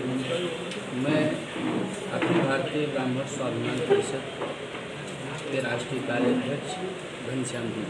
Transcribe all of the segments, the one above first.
मैं अखिल भारतीय ब्राह्मण स्वाभिमान परिषद के राष्ट्रीय कार्याध्यक्ष घनश्याम जी।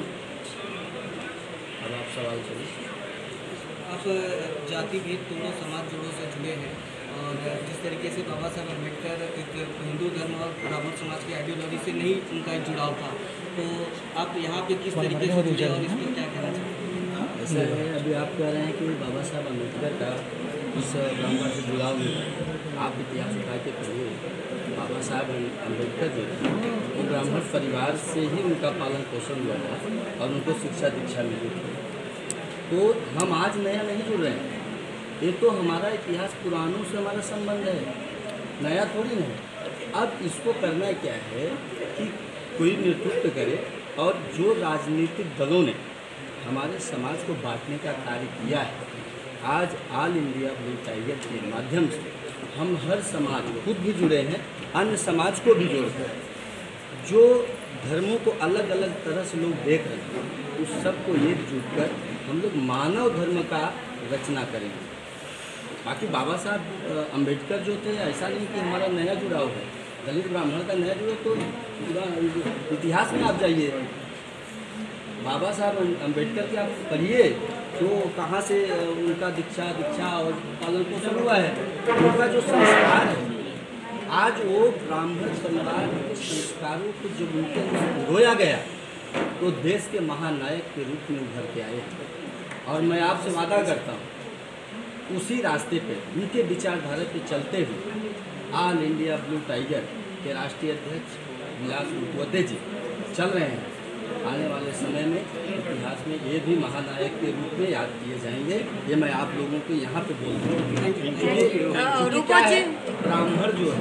अब आप सवाल करिए। आप जाति भेद तोड़ो समाज जोड़ो से जुड़े हैं और जिस तरीके से बाबा साहब अम्बेडकर एक हिंदू धर्म और ब्राह्मण समाज की आइडियोलॉजी से नहीं उनका एक जुड़ाव था, तो आप यहाँ पे किस तरीके से जुड़े और इस पर क्या कहना चाहते हैं? ऐसा है, अभी आप कह रहे हैं कि बाबा साहब अम्बेडकर का इस ब्राह्मण से जुड़ाव नहीं। आप इतिहास उठा के पढ़िए। बाबा साहब अम्बेडकर जो थे वो ब्राह्मण परिवार से ही उनका पालन पोषण हुआ था और उनको शिक्षा दीक्षा मिली थी। तो हम आज नया नहीं जुड़ रहे हैं, ये तो हमारा इतिहास पुरानों से हमारा संबंध है, नया थोड़ी नहीं। अब इसको करना क्या है कि कोई नेतृत्व करे, और जो राजनीतिक दलों ने हमारे समाज को बांटने का कार्य किया है, आज ऑल इंडिया ब्लू टाइगर के माध्यम से हम हर समाज खुद भी जुड़े हैं, अन्य समाज को भी जोड़ते हैं। जो धर्मों को अलग अलग तरह से लोग देख रहे हैं, उस सबको एकजुट कर हम लोग मानव धर्म का रचना करेंगे। बाकी बाबा साहब अम्बेडकर जो थे, ऐसा नहीं कि हमारा नया जुड़ाव है, दलित ब्राह्मण का नया जुड़ाव तो पूरा इतिहास में आप जाइए, बाबा साहब अम्बेडकर की आप पढ़िए तो कहाँ से उनका दीक्षा और पालन पोषण हुआ है, उनका जो संस्कार है, आज वो ब्राह्मण परिवार के संस्कारों को जब उनके रोया गया तो देश के महानायक के रूप में उभर के आए। और मैं आपसे वादा करता हूँ उसी रास्ते पे, उनके विचारधारा पे चलते हुए ऑल इंडिया ब्लू टाइगर के राष्ट्रीय अध्यक्ष विलास मुखोपाध्याय जी चल रहे हैं। आने वाले समय में इतिहास में ये भी महानायक के रूप में याद किए जाएंगे। ये मैं आप लोगों को यहाँ पे बोल रहा हूँ। ब्राह्मण जो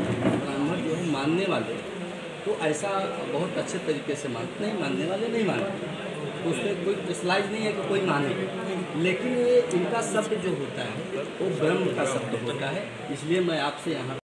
है मानने वाले तो ऐसा बहुत अच्छे तरीके से मानते, नहीं मानने वाले नहीं मानते, तो उसमें कोई स्लाइड नहीं है कि कोई माने, लेकिन ये इनका शब्द जो होता है वो ब्रह्म का शब्द होता है। इसलिए मैं आपसे यहाँ